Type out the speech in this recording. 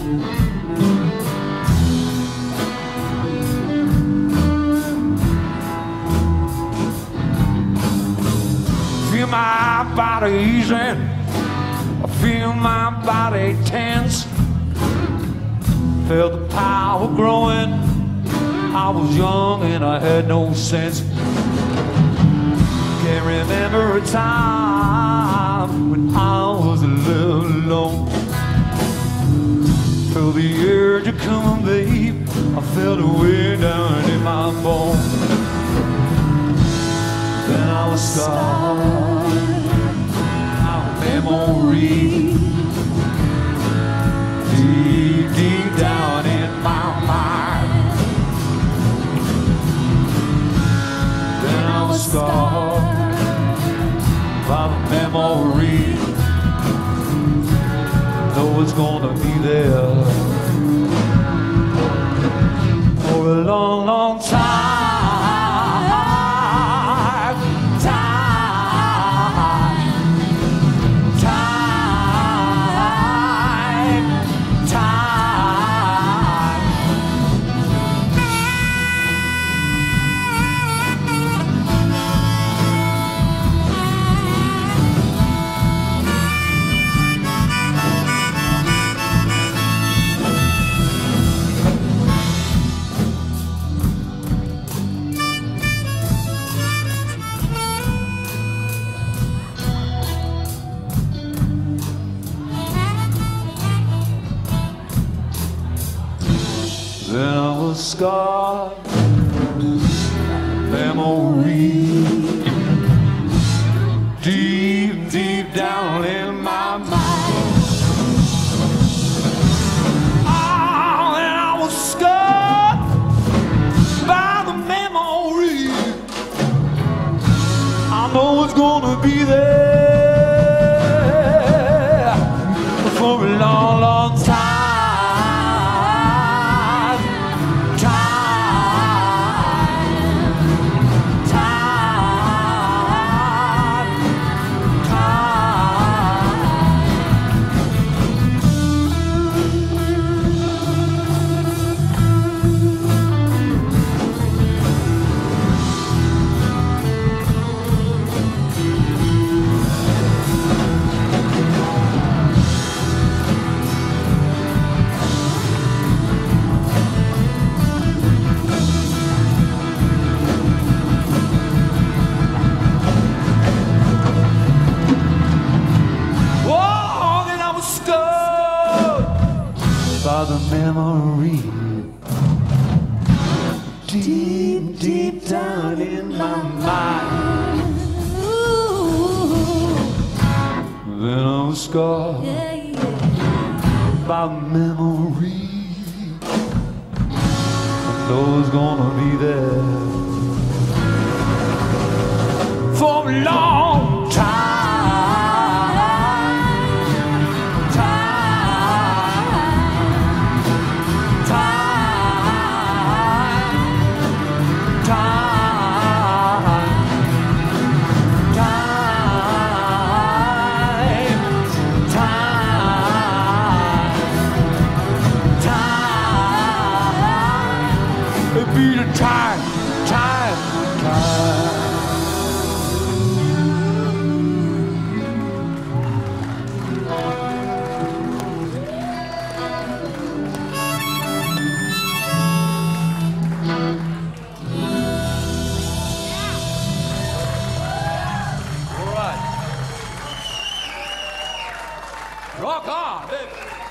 Feel my body easing, I feel my body tense. Felt the power growing, I was young and I had no sense. Can't remember a time when I was a little alone. Felt the urge to come, babe, I felt it way down in my bones. Then I was scarred, our memory, deep, deep down in my mind. Then I was scarred by the memory. Know it's gonna be there for a long, long time. Then I was scarred, memory, deep, deep down in my mind. Oh, and I was scarred by the memory. I know it's gonna be there for a long, long time. By the memory, deep, deep down in my mind. Then I was scarred by memory. I know it's gonna be there for a long time. It be the time. All right. Rock on, baby.